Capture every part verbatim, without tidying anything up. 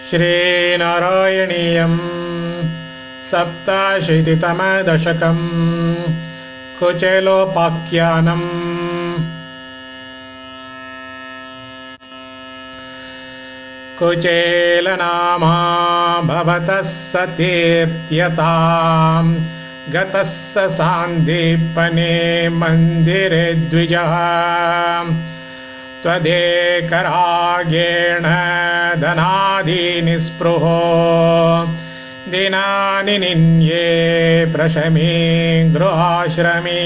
श्रीनारायणीयं सप्ताशीतितमदशकं कुचेलोपाख्यानम्। कुचेलनामा भवतः सतीर्थ्यतां गतः स सान्दीपने मन्दिरे द्विजः त्वदेकरागेण धनादिनिस्पृहो दिनानि निन्ये प्रशमी गृहाश्रमी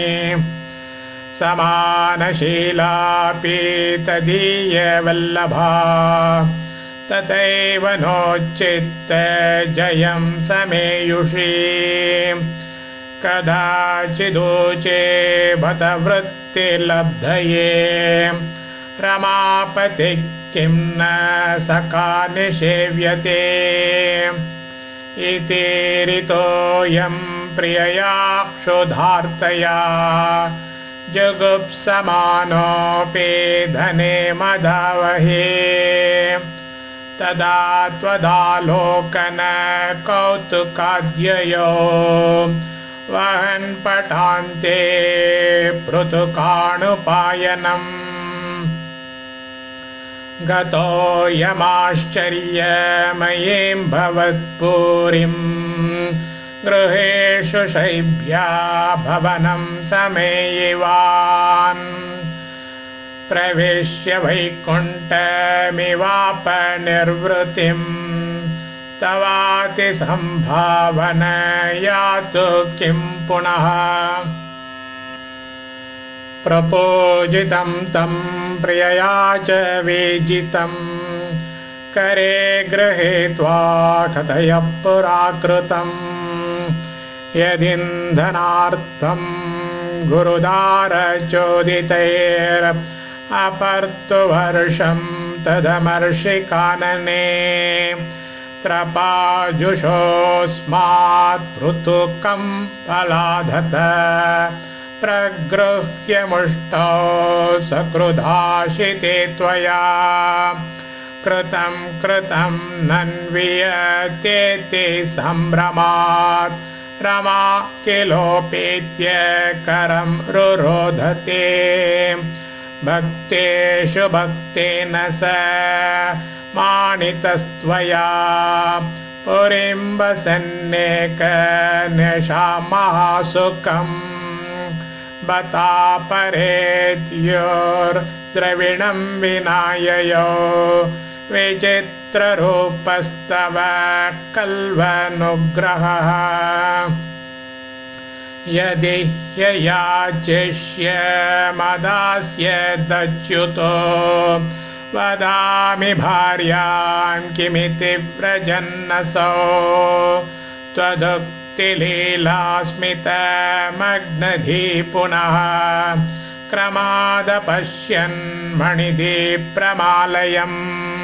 समानशीलापि तदीयवल्लभा तथैव नोचित्त जयं समेयुषी कदाचिदूचे बत वृत्तिलब्धये रमापति किं न सखा निषेव्यते इति ऋतोऽयं प्रियया क्षुधार्तया जुगुप्समानोऽपि धने मदावहे तदा त्वदालोकन कौतुकाद्ययो वहन् पठान्ते पृथुकाणुपायनम् गतोऽयमाश्चर्यमयीं भवत्पुरीं गृहेषु शैब्या भवनं समेयिवान् प्रविश्य वैकुण्ठमिवापनिर्वृतिं तवातिसम्भावनया तु किं पुनः प्रपूजितं तं प्रियया च वेजितं करे गृहीत्वा कथय पुराकृतं यदिन्धनार्थं गुरुदारचोदितैरपर्तुवर्षं तदमर्षिकानने त्रपाजुषोऽस्मात् पृथुकं पलाधत प्रगृह्य मुष्टौ सकृदाशिते त्वया कृतं कृतं नन्वियतेति सम्भ्रमात् रमा किलोपेत्य करं रुरोधते भक्तेषु भक्तेन स मानितस्त्वया पुरीं वसन्नेकनिशामहासुखम् बतापरेत्योर्द्रविणं विनाययो विचित्ररूपस्तव कल्वनुग्रहः यदि ह्ययाचिष्यमदास्यदच्युतो वदामि भार्यां किमिति व्रजन्नसौ त्वदुक्तिलीलास्मितमग्नधी पुनः क्रमादपश्यन् मणिदीप्रमालयम्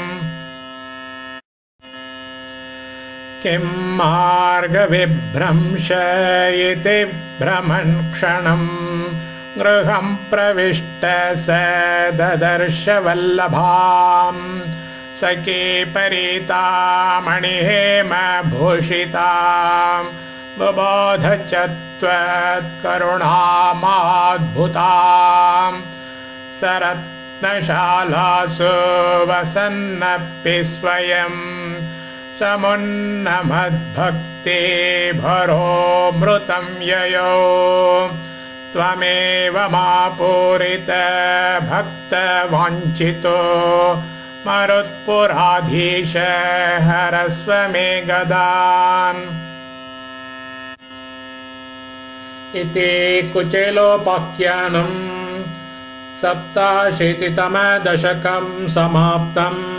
किं मार्गविभ्रंश इति भ्रमन् क्षणं गृहं प्रविष्ट स ददर्श वल्लभां सखीपरीतामणिहेमभूषितां बुबोध च त्वत्करुणामाद्भुतां सरत्नशालासु वसन्नपि स्वयं समुन्नमद्भक्ति भरोमृतं ययो त्वमेव मापूरित भक्तवाञ्छितो मरुत्पुराधीश हरस्व मे गदान्। इति कुचेलोपाख्यानं सप्ताशीतितमदशकं समाप्तम्।